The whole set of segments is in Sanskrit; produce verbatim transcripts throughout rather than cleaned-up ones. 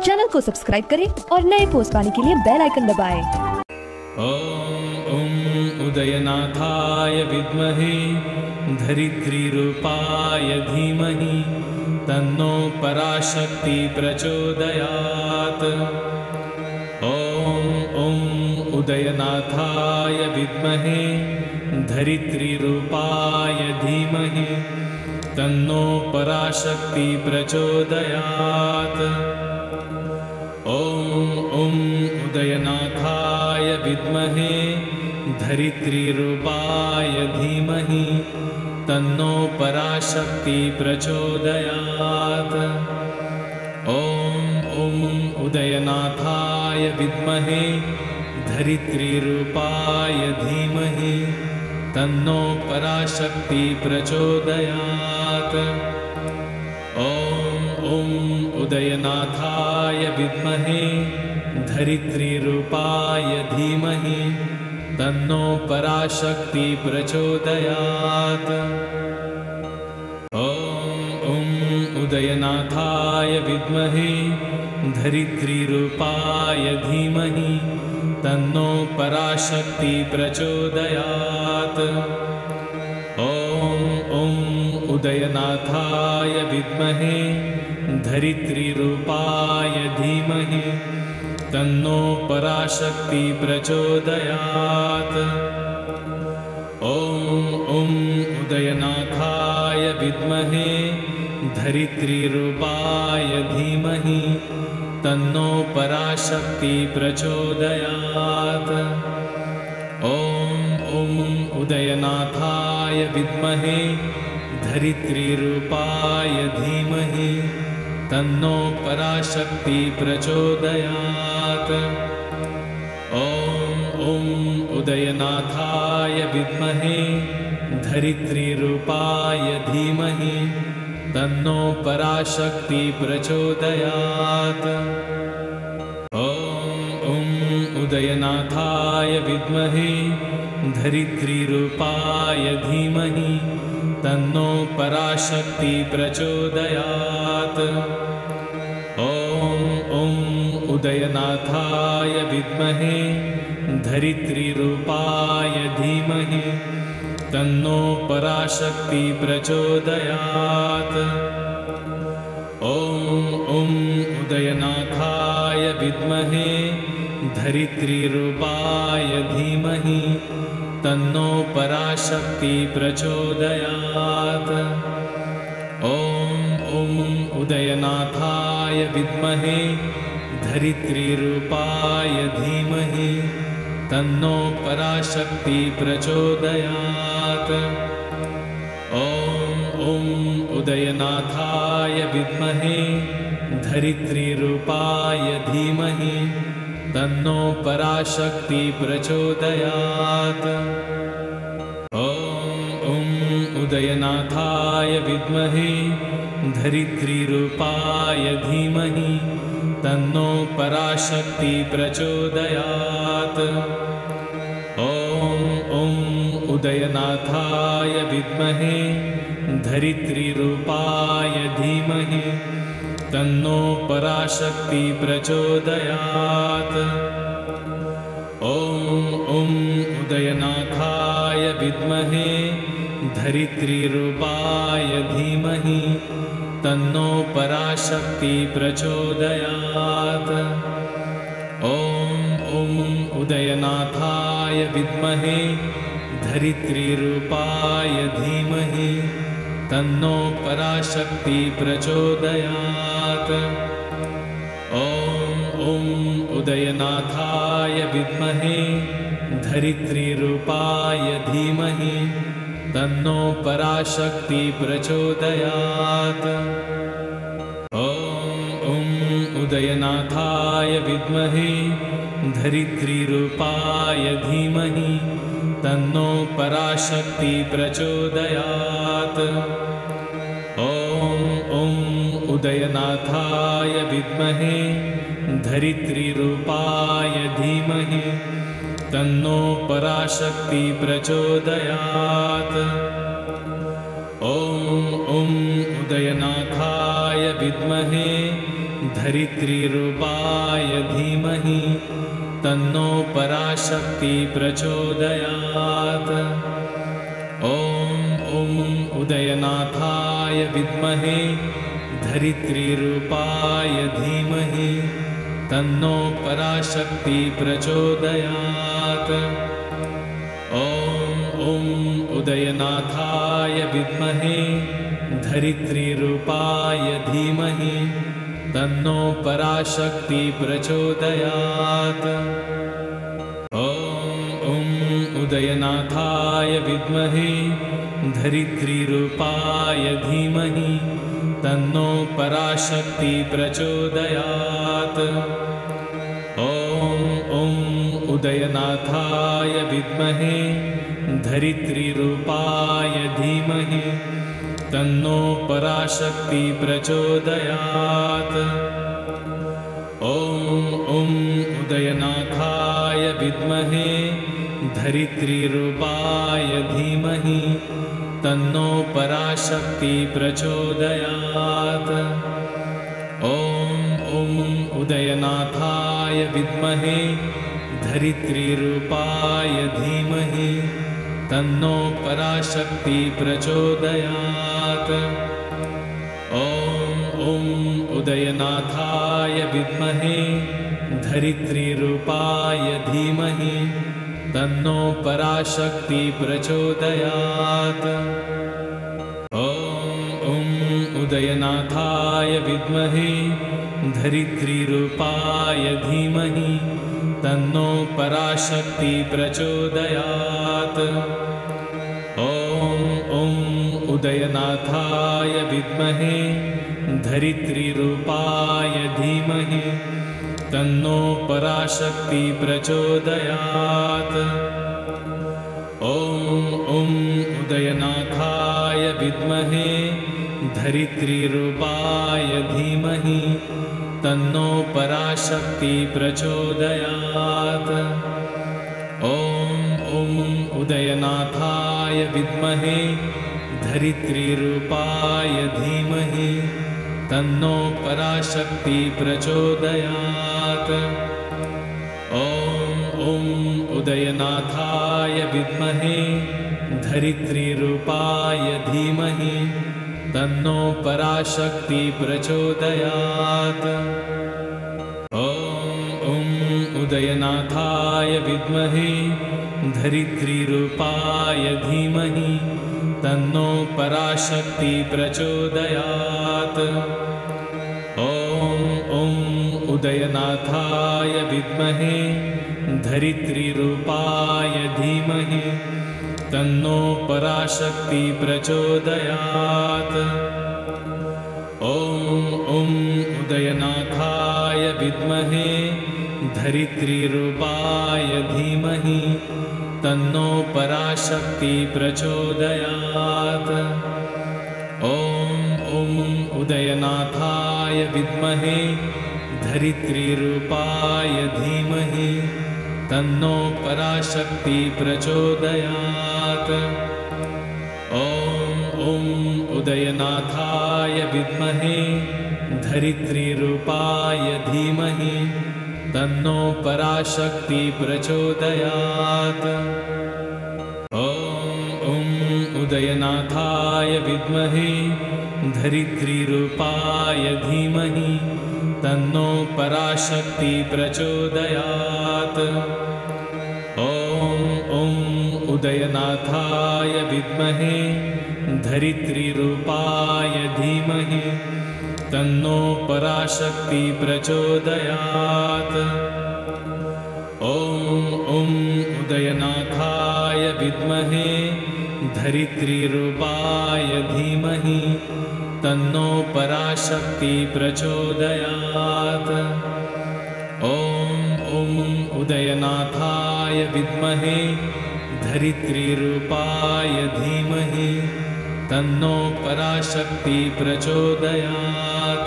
चैनल को सब्सक्राइब करें और नए पोस्ट पाने के लिए बेल आइकन दबाएं। ॐ उदयनाथाय विद्महे धरित्रीरूपाय धीमहि तन्नो पराशक्ति प्रचोदयात्। ॐ उदयनाथाय विद्महे धरित्रीरूपाय धीमहि तन्नो पराशक्ति प्रचोदयात्। ॐ उदयनाथाय विद्महे धरित्रीरूपाय धीमहि तन्नो पराशक्ति प्रचोदयात्। ॐ उदयनाथाय विद्महे धरित्रीरूपाय धीमहि तन्नो पराशक्ति प्रचोदयात्। ॐ उदयनाथाय विद्महे धरित्रीरूपाय धीमहि तन्नो पराशक्ति प्रचोदयात्। ॐ उदयनाथाय विद्महे धरित्रीरूपाय धीमहि तन्नो पराशक्ति प्रचोदयात्। ॐ उदयनाथाय विद्महे धरित्रीरूपाय धीमहि तन्नो पराशक्ति प्रचोदयात्। ॐ उदयनाथाय विद्महे धरित्रीरूपाय धीमहि तन्नो पराशक्ति प्रचोदयात्। ॐ उदयनाथाय विद्महे धरित्रीरूपाय धीमहि तन्नो पराशक्ति प्रचोदयात्। ॐ उदयनाथाय विद्महे धरित्रीरूपाय धीमहि तन्नो पराशक्ति प्रचोदयात्। ॐ उदयनाथाय विद्महे धरित्रीरूपाय धीमहि तन्नो पराशक्ति प्रचोदयात्। ॐ उदयनाथाय विद्महे धरित्रीरूपाय धीमहि तन्नो पराशक्ति प्रचोदयात्। ॐ उदयनाथाय विद्महे धरित्रीरूपाय धीमहि तन्नो पराशक्ति प्रचोदयात्। ॐ उदयनाथाय विद्महे धरित्रीरूपाय धीमहि तन्नो पराशक्ति प्रचोदयात्। ॐ उदयनाथाय विद्महे धरित्रीरूपाय धीमहि तन्नो पराशक्ति प्रचोदयात्। ॐ उदयनाथाय विद्महे धरित्रीरूपाय धीमहि तन्नो पराशक्ति प्रचोदयात्। ॐ उदयनाथाय विद्महे धरित्रीरूपाय धीमहि तन्नो पराशक्ति प्रचोदयात्। ॐ उदयनाथाय विद्महे धरित्रीरूपाय धीमहि तन्नो पराशक्ति प्रचोदयात्। ॐ उदयनाथाय विद्महे धरित्रीरूपाय धीमहि तन्नो पराशक्ति प्रचोदयात्। ॐ उदयनाथाय विद्महे धरित्रीरूपाय धीमहि तन्नो पराशक्ति प्रचोदयात्। ॐ उदयनाथाय विद्महे धरित्रीरूपाय धीमहि तन्नो पराशक्ति प्रचोदयात्। ॐ उदयनाथाय विद्महे धरित्रीरूपाय धीमहि तन्नो पराशक्ति प्रचोदयात्। ॐ उदयनाथाय विद्महे धरित्रीरूपाय धीमहि तन्नो पराशक्ति प्रचोदयात्। ॐ ॐ उदयनाथाय विद्महे धरित्रीरूपाय धीमहि तन्नो पराशक्ति प्रचोदयात्। ॐ ॐ उदयनाथाय विद्महे धरित्रीरूपाय धीमहि तन्नो पराशक्ति प्रचोदयात्। ॐ ॐ उदयनाथाय विद्महे धरित्रीरूपाय धीमहि तन्नो पराशक्ति प्रचोदयात्। ॐ ॐ उदयनाथाय विद्महे धरित्रीरूपाय धीमहि तन्नो पराशक्ति प्रचोदयात्। ॐ ॐ उदयनाथाय विद्महे धरित्रीरूपाय धीमहि तन्नो पराशक्ति प्रचोदयात्। ॐ ॐ उदयनाथाय विद्महे धरित्रीरूपाय धीमहि तन्नो पराशक्ति प्रचोदयात्। ॐ ॐ उदयनाथाय विद्महे धरित्रीरूपाय धीमहि तन्नो पराशक्ति प्रचोदयात्। ॐ ॐ उदयनाथाय विद्महे धरित्रीरूपाय धीमहि तन्नो पराशक्ति प्रचोदयात्। ॐ ॐ उदयनाथाय विद्महे धरित्रीरूपाय धीमहि तन्नो पराशक्ति प्रचोदयात्। ॐ ॐ उदयनाथाय विद्महे धरित्रीरूपाय धीमहि तन्नो पराशक्ति प्रचोदयात्। ॐ ॐ उदयनाथाय विद्महे धरित्रीरूपाय धीमहि तन्नो पराशक्ति प्रचोदयात्। ॐ ॐ उदयनाथाय विद्महे धरित्रीरूपाय धीमहि तन्नो पराशक्ति प्रचोदयात्। ॐ ॐ उदयनाथाय विद्महे धरित्रीरूपाय धीमहि तन्नो पराशक्ति प्रचोदयात्। ॐ ॐ उदयनाथाय विद्महे धरित्रीरूपाय धीमहि तन्नो पराशक्ति प्रचोदयात्। ॐ ॐ उदयनाथाय विद्महे धरित्रीरूपाय धीमहि तन्नो पराशक्ति प्रचोदयात्। ॐ ॐ उदयनाथाय विद्महे धरित्रीरूपाय धीमहि तन्नो पराशक्ति प्रचोदयात्। ॐ ॐ उदयनाथाय विद्महे धरित्रीरूपाय धीमहि तन्नो पराशक्ति प्रचोदयात्। ॐ ॐ उदयनाथाय विद्महे धरित्रीरूपाय धीमहि तन्नो पराशक्ति प्रचोदयात्। ॐ ॐ उदयनाथाय विद्महे धरित्रीरूपाय धीमहि तन्नो पराशक्ति प्रचोदयात्। ॐ ॐ उदयनाथाय विद्महे धरित्रीरूपाय धीमहि तन्नो पराशक्ति प्रचोदयात्। ॐ ॐ उदयनाथाय विद्महे धरित्रीरूपाय धीमहि तन्नो पराशक्ति प्रचोदयात्।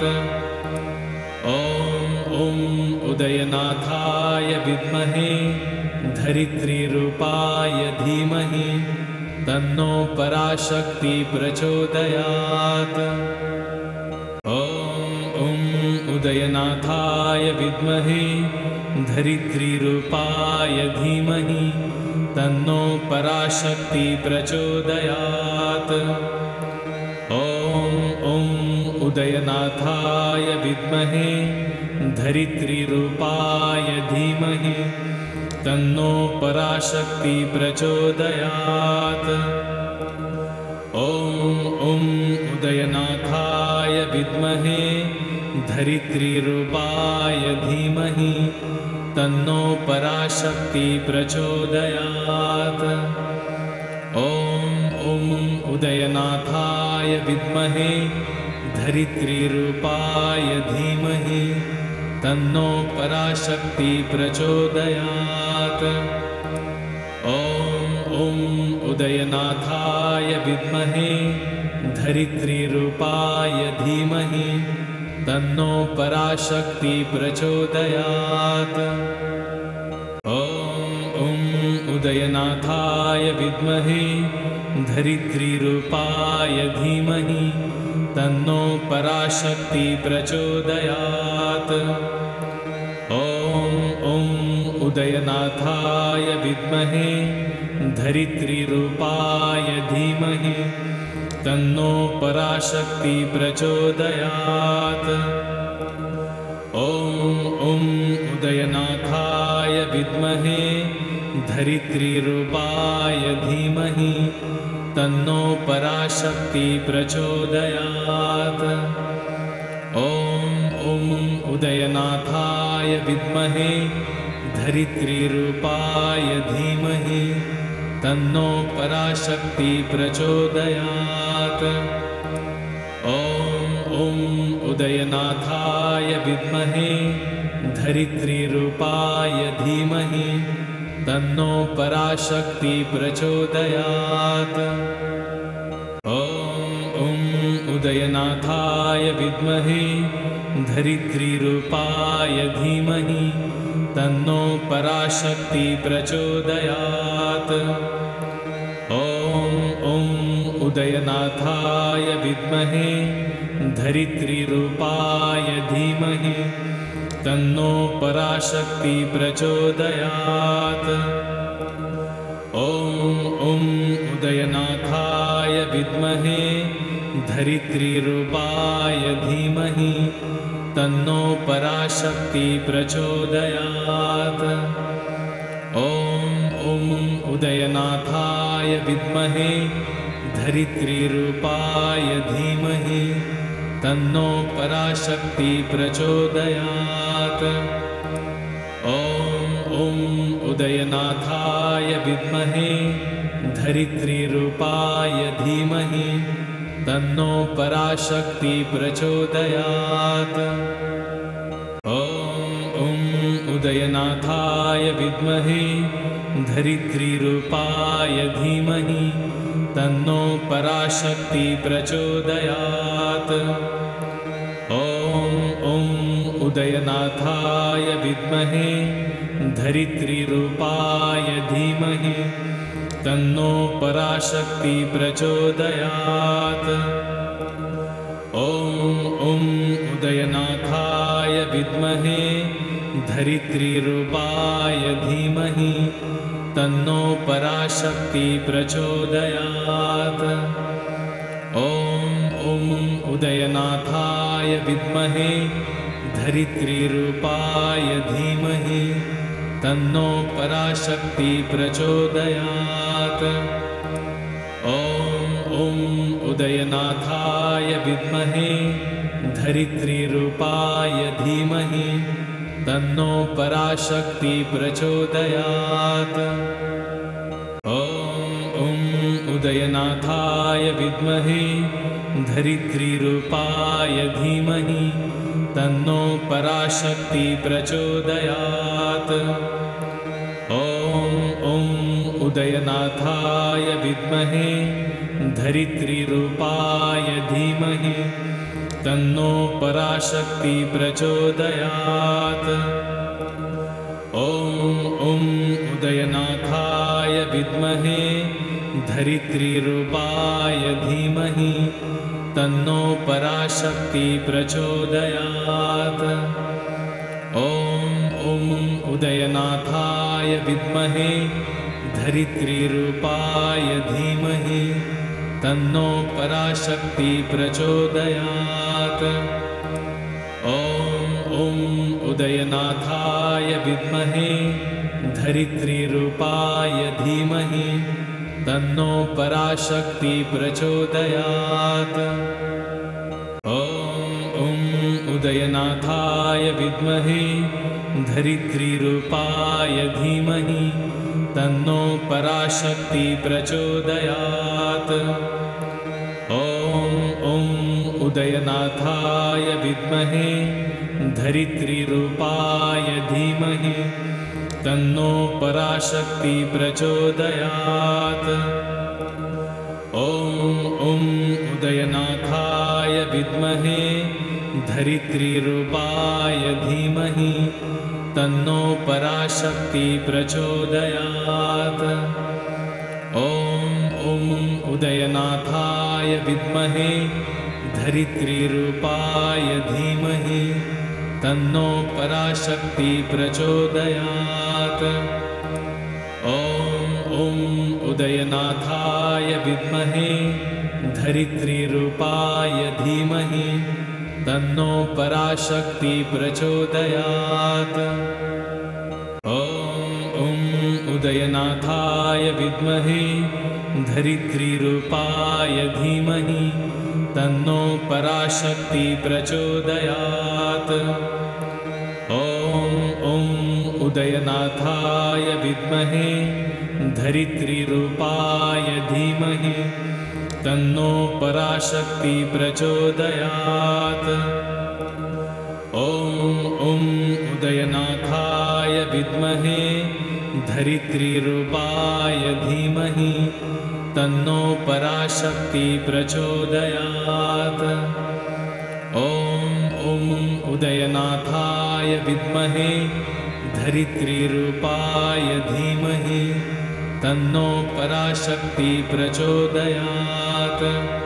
ॐ ॐ उदयनाथाय विद्महे धरित्रीरूपाय धीमहि तन्नो पराशक्ति प्रचोदयात्। ॐ ॐ उदयनाथाय विद्महे धरित्रीरूपाय धीमहि तन्नो पराशक्ति प्रचोदयात्। ॐ ॐ उदयनाथाय विद्महे धरित्रीरूपाय धीमहि तन्नो पराशक्ति प्रचोदयात्। ॐ ॐ उदयनाथाय विद्महे धरित्रीरूपाय धीमहि तन्नो पराशक्ति प्रचोदयात्। ॐ ॐ उदयनाथाय विद्महे धरित्रीरूपाय धीमहि तन्नो पराशक्ति प्रचोदयात्। ॐ ॐ उदयनाथाय विद्महे धरित्रीरूपाय धीमहि तन्नो पराशक्ति प्रचोदयात्। ॐ ॐ उदयनाथाय विद्महे धरित्रीरूपाय धीमहि तन्नो पराशक्ति प्रचोदयात्। ॐ ॐ उदयनाथाय विद्महे धरित्रीरूपाय धीमहि तन्नो पराशक्ति प्रचोदयात्। ॐ ॐ उदयनाथाय विद्महे धरित्रीरूपाय धीमहि तन्नो पराशक्ति प्रचोदयात्। ॐ ॐ उदयनाथाय विद्महे धरित्रीरूपाय धीमहि तन्नो पराशक्ति प्रचोदयात्। ॐ ॐ उदयनाथाय विद्महे धरित्रीरूपाय धीमहि तन्नो पराशक्ति प्रचोदयात्। ॐ ॐ उदयनाथाय विद्महे धरित्रीरूपाय धीमहि तन्नो पराशक्ति प्रचोदयात्। ॐ ॐ उदयनाथाय विद्महे धरित्रीरूपाय धीमहि तन्नो पराशक्ति प्रचोदयात्। ॐ ॐ उदयनाथाय विद्महे धरित्रीरूपाय धीमहि तन्नो पराशक्ति प्रचोदयात्। ॐ ॐ उदयनाथाय विद्महे धरित्रीरूपाय धीमहि तन्नो पराशक्ति प्रचोदयात्। ॐ ॐ उदयनाथाय विद्महे धरित्रीरूपाय धीमहि तन्नो पराशक्ति प्रचोदयात्। ॐ ॐ उदयनाथाय विद्महे धरित्रीरूपाय धीमहि तन्नो पराशक्ति प्रचोदयात्। ॐ ॐ उदयनाथाय विद्महे धरित्रीरूपाय धीमहि तन्नो पराशक्ति प्रचोदयात्। ॐ ॐ उदयनाथाय विद्महे धरित्रीरूपाय धीमहि तन्नो पराशक्ति प्रचोदयात्। ॐ ॐ उदयनाथाय विद्महे धरित्रीरूपाय धीमहि तन्नो पराशक्ति प्रचोदयात्। ॐ ॐ उदयनाथाय विद्महे धरित्रीरूपाय धीमहि तन्नो पराशक्ति प्रचोदयात्। ॐ ॐ उदयनाथाय विद्महे धरित्रीरूपाय धीमहि तन्नो पराशक्ति प्रचोदयात्। ॐ ॐ उदयनाथाय विद्महे धरित्रीरूपाय धीमहि तन्नो पराशक्ति प्रचोदयात्। ॐ ॐ उदयनाथाय विद्महे धरित्रीरूपाय धीमहि तन्नो पराशक्ति प्रचोदयात्। ॐ ॐ उदयनाथाय विद्महे धरित्रीरूपाय धीमहि तन्नो पराशक्ति प्रचोदयात्। ॐ ॐ उदयनाथाय विद्महे धरित्रीरूपाय धीमहि तन्नो पराशक्ति प्रचोदयात्। ॐ ॐ उदयनाथाय विद्महे धरित्रीरूपाय धीमहि तन्नो पराशक्ति प्रचोदयात्। ॐ ॐ उदयनाथाय विद्महे धरित्रीरूपाय धीमहि तन्नो पराशक्ति प्रचोदयात्। ॐ ॐ उदयनाथाय विद्महे धरित्रीरूपाय धीमहि तन्नो पराशक्ति प्रचोदयात्। ॐ ॐ उदयनाथाय विद्महे धरित्रीरूपाय धीमहि तन्नो पराशक्ति प्रचोदयात्। ॐ ॐ उदयनाथाय विद्महे धरित्रीरूपाय धीमहि तन्नो पराशक्ति प्रचोदयात्। ॐ ॐ उदयनाथाय विद्महे धरित्रीरूपाय धीमहि तन्नो पराशक्ति प्रचोदयात्। ॐ ॐ उदयनाथाय विद्महे धरित्रीरूपाय धीमहि तन्नो पराशक्ति प्रचोदयात्। ॐ ॐ उदयनाथाय विद्महे धरित्रीरूपाय धीमहि तन्नो पराशक्ति प्रचोदयात्। ॐ ॐ उदयनाथाय विद्महे धरित्रीरूपाय धीमहि तन्नो पराशक्ति प्रचोदयात्।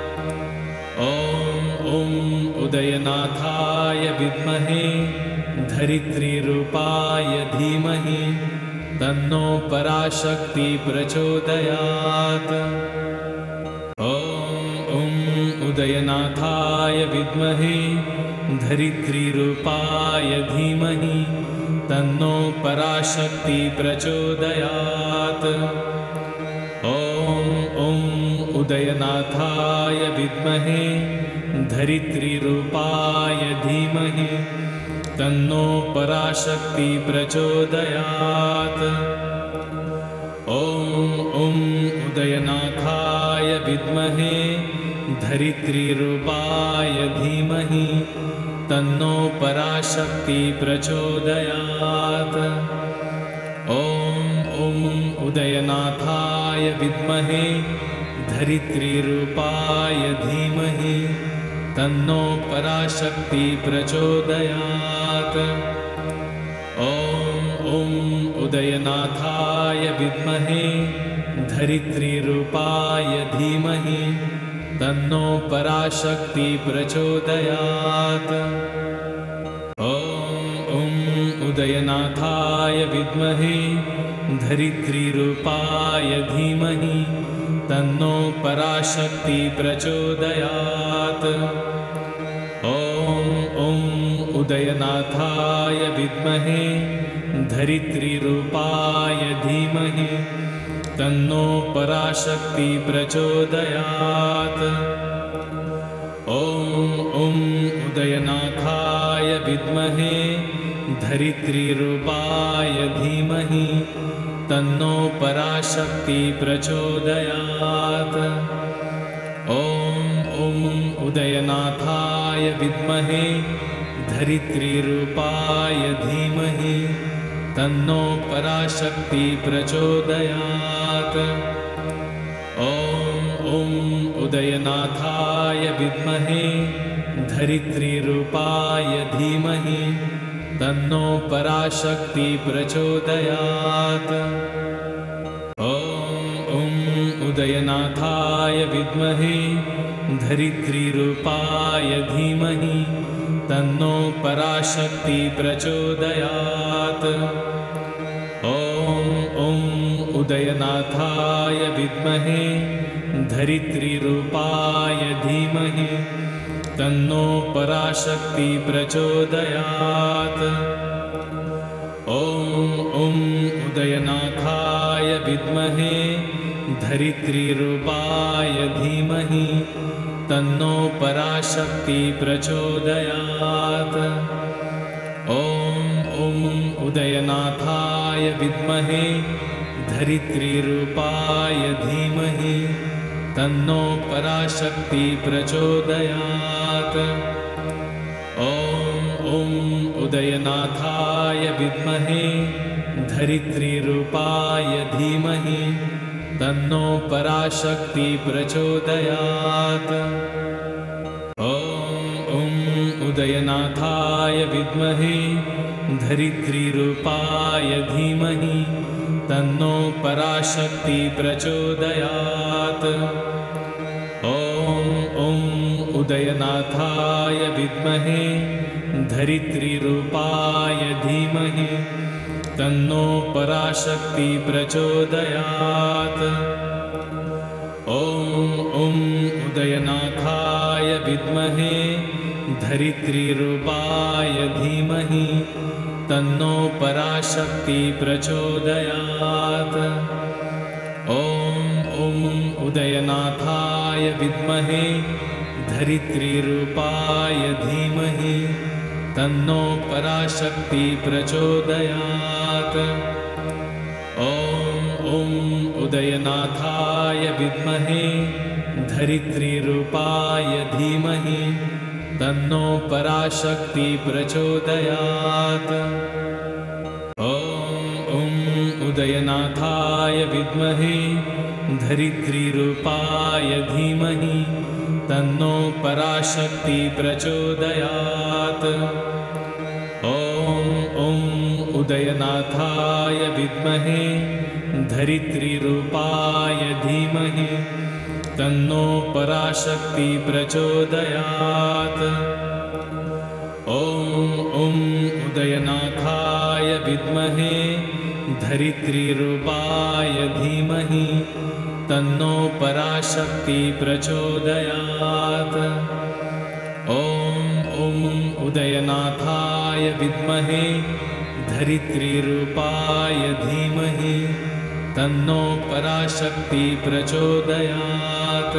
ॐ ॐ उदयनाथाय विद्महे धरित्रीरूपाय धीमहि तन्नो पराशक्ति प्रचोदयात्। ॐ ॐ उदयनाथाय विद्महे धरित्रीरूपाय धीमहि तन्नो पराशक्ति प्रचोदयात्। ॐ ॐ उदयनाथाय विद्महे धरित्रीरूपाय धीमहि तन्नो पराशक्ति प्रचोदयात्। ॐ ॐ उदयनाथाय विद्महे धरित्रीरूपाय धीमहि तन्नो पराशक्ति प्रचोदयात्। ॐ ॐ उदयनाथाय विद्महे धरित्रीरूपाय धीमहि तन्नो पराशक्ति प्रचोदयात्। ॐ ॐ उदयनाथाय विद्महे धरित्रीरूपाय धीमहि तन्नो पराशक्ति प्रचोदयात्। ॐ ॐ उदयनाथाय विद्महे धरित्रीरूपाय धीमहि तन्नो पराशक्ति प्रचोदयात्। ॐ ॐ उदयनाथाय विद्महे धरित्रीरूपाय धीमहि तन्नो पराशक्ति प्रचोदयात्। ॐ ॐ उदयनाथाय विद्महे धरित्रीरूपाय धीमहि तन्नो पराशक्ति प्रचोदयात्। ॐ ॐ उदयनाथाय विद्महे धरित्रीरूपाय धीमहि तन्नो पराशक्ति प्रचोदयात्। ॐ ॐ उदयनाथाय विद्महे धरित्रीरूपाय धीमहि तन्नो पराशक्ति प्रचोदयात्। ॐ ॐ उदयनाथाय विद्महे धरित्रीरूपाय धीमहि तन्नो पराशक्ति प्रचोदयात्। ॐ ॐ उदयनाथाय विद्महे धरित्रीरूपाय धीमहि तन्नो पराशक्ति प्रचोदयात्। ॐ ॐ उदयनाथाय विद्महे धरित्रीरूपाय धीमहि तन्नो पराशक्ति प्रचोदयात्। ॐ ॐ उदयनाथाय विद्महे धरित्रीरूपाय धीमहि तन्नो पराशक्ति प्रचोदयात्। ॐ ॐ उदयनाथाय विद्महे धरित्रीरूपाय धीमहि तन्नो पराशक्ति प्रचोदयात्। ॐ ॐ उदयनाथाय विद्महे धरित्रीरूपाय धीमहि तन्नो पराशक्ति प्रचोदयात्। ॐ ॐ उदयनाथाय विद्महे धरित्रीरूपाय धीमहि तन्नो पराशक्ति प्रचोदयात्। ॐ ॐ उदयनाथाय विद्महे धरित्रीरूपाय धीमहि तन्नो पराशक्ति प्रचोदयात्। ॐ ॐ उदयनाथाय विद्महे धरित्रीरूपाय धीमहि तन्नो पराशक्ति प्रचोदयात्। ॐ ॐ उदयनाथाय विद्महे धरित्रीरूपाय धीमहि तन्नो पराशक्ति प्रचोदयात्। ॐ ॐ उदयनाथाय विद्महे धरित्रीरूपाय धीमहि तन्नो पराशक्ति प्रचोदयात्। ॐ ॐ उदयनाथाय विद्महे धरित्रीरूपाय धीमहि तन्नो पराशक्ति प्रचोदयात्। ॐ ॐ उदयनाथाय विद्महे धरित्रीरूपाय धीमहि तन्नो पराशक्ति प्रचोदयात्। ॐ ॐ उदयनाथाय विद्महे धरित्रीरूपाय धीमहि तन्नो पराशक्ति प्रचोदयात्।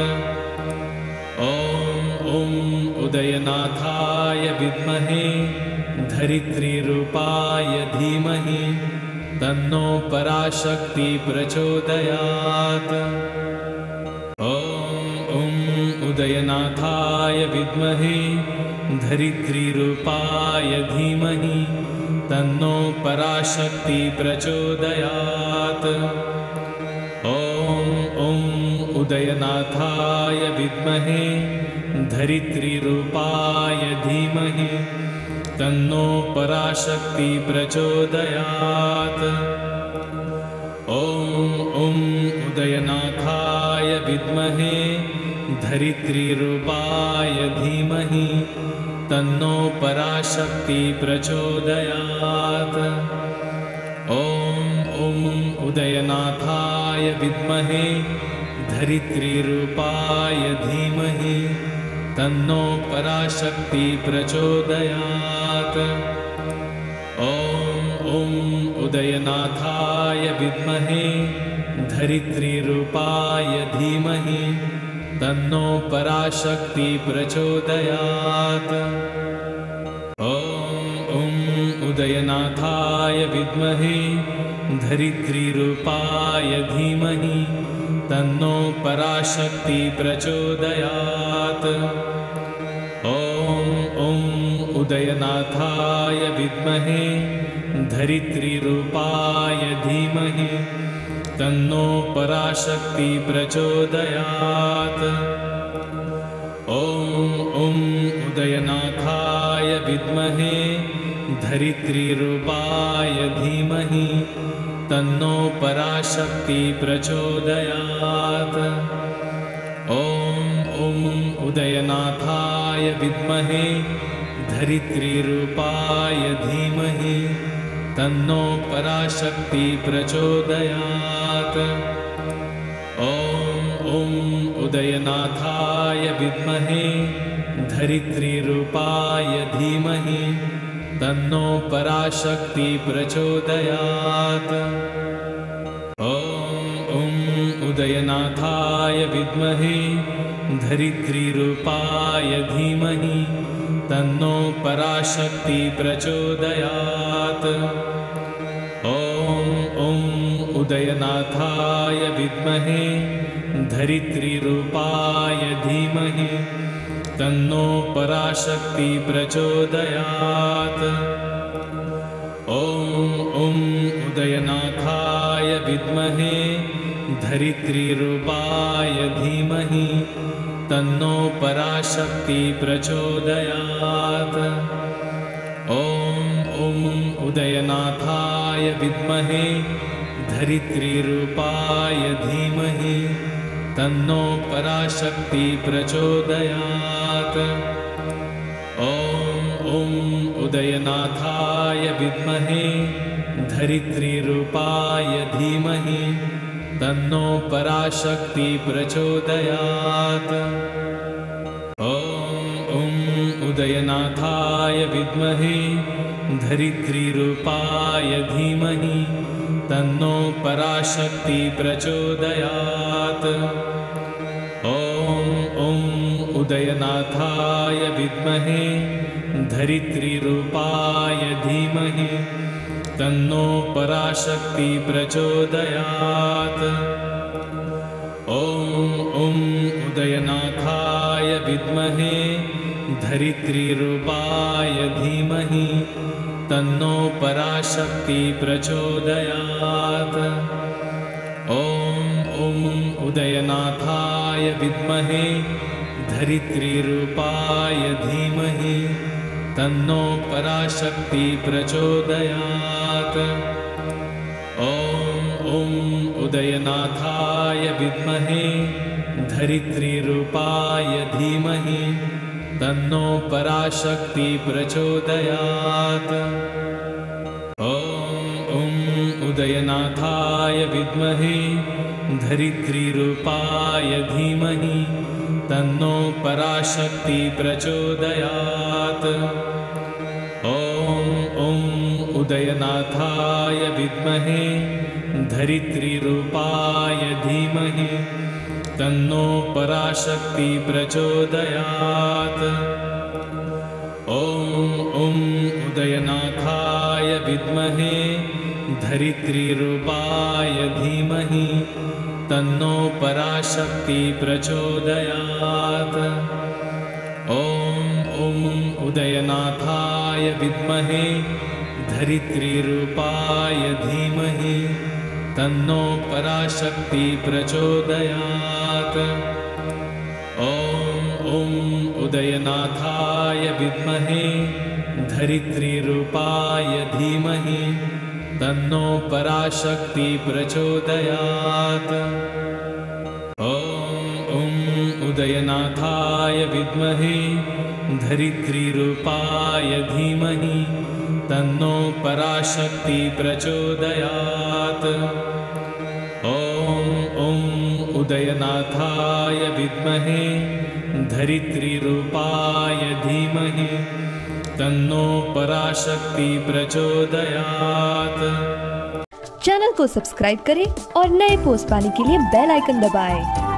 ॐ ॐ उदयनाथाय विद्महे धरित्रीरूपाय धीमहि तन्नो पराशक्ति प्रचोदयात्। ॐ ॐ उदयनाथाय विद्महे धरित्रीरूपाय धीमहि तन्नो पराशक्ति प्रचोदयात्। ॐ ॐ उदयनाथाय विद्महे धरित्रीरूपाय धीमहि तन्नो पराशक्ति प्रचोदयात्। ॐ ॐ उदयनाथाय विद्महे धरित्रीरूपाय धीमहि तन्नो पराशक्ति प्रचोदयात्। ॐ ॐ उदयनाथाय विद्महे धरित्रीरूपाय धीमहि तन्नो पराशक्ति प्रचोदयात्। ॐ ॐ उदयनाथाय विद्महे धरित्रीरूपाय धीमहि तन्नो पराशक्ति प्रचोदयात्। ॐ ॐ उदयनाथाय विद्महे धरित्रीरूपाय धीमहि तन्नो पराशक्ति प्रचोदयात्। ॐ ॐ उदयनाथाय विद्महे धरित्रीरूपाय धीमहि तन्नो पराशक्ति प्रचोदयात्। ॐ ॐ उदयनाथाय विद्महे धरित्रीरूपाय धीमहि तन्नो पराशक्ति प्रचोदयात्। ॐ ॐ उदयनाथाय विद्महे धरित्रीरूपाय धीमहि तन्नो पराशक्ति प्रचोदयात्। ॐ ॐ उदयनाथाय विद्महे धरित्रीरूपाय धीमहि तन्नो पराशक्ति प्रचोदयात्। ॐ ॐ उदयनाथाय विद्महे धरित्रीरूपाय धीमहि तन्नो पराशक्ति प्रचोदयात्। ॐ ॐ उदयनाथाय विद्महे धरित्रीरूपाय धीमहि तन्नो पराशक्ति प्रचोदयात्। ॐ ॐ उदयनाथाय विद्महे धरित्रीरूपाय धीमहि तन्नो पराशक्ति प्रचोदयात्। ॐ ॐ उदयनाथाय विद्महे धरित्रीरूपाय धीमहि तन्नो पराशक्ति प्रचोदयात्। ॐ ॐ उदयनाथाय विद्महे धरित्रीरूपाय धीमहि तन्नो पराशक्ति प्रचोदयात्। ॐ ॐ उदयनाथाय विद्महे धरित्रीरूपाय धीमहि तन्नो पराशक्ति प्रचोदयात्। ॐ ॐ उदयनाथाय विद्महे धरित्रीरूपाय धीमहि तन्नो पराशक्ति प्रचोदयात्। ॐ ॐ उदयनाथाय विद्महे धरित्रीरूपाय धीमहि तन्नो पराशक्ति प्रचोदयात्। ॐ ॐ उदयनाथाय विद्महे धरित्रीरूपाय धीमहि तन्नो पराशक्ति प्रचोदयात्। ॐ ॐ उदयनाथाय विद्महे धरित्रीरूपाय धीमहि तन्नो पराशक्ति प्रचोदयात्। ॐ ॐ उदयनाथाय विद्महे धरित्रीरूपाय धीमहि तन्नो पराशक्ति प्रचोदयात्। ॐ ॐ उदयनाथाय विद्महे धरित्रीरूपाय धीमहि तन्नो पराशक्ति प्रचोदयात्। ॐ ॐ उदयनाथाय विद्महे धरित्रीरूपाय धीमहि तन्नो पराशक्ति प्रचोदयात्। ॐ ॐ उदयनाथाय विद्महे धरित्रीरूपाय धीमहि तन्नो पराशक्ति प्रचोदयात्। ॐ ॐ उदयनाथाय विद्महे धरित्रीरूपाय धीमहि तन्नो पराशक्ति प्रचोदयात्। ॐ ॐ उदयनाथाय विद्महे धरित्रीरूपाय धीमहि तन्नो पराशक्ति प्रचोदयात्। ॐ ॐ उदयनाथाय विद्महे धरित्रीरूपाय धीमहि तन्नो पराशक्ति प्रचोदयात्। चैनल को सब्सक्राइब करें और नए पोस्ट पाने के लिए बेल आइकन दबाएं।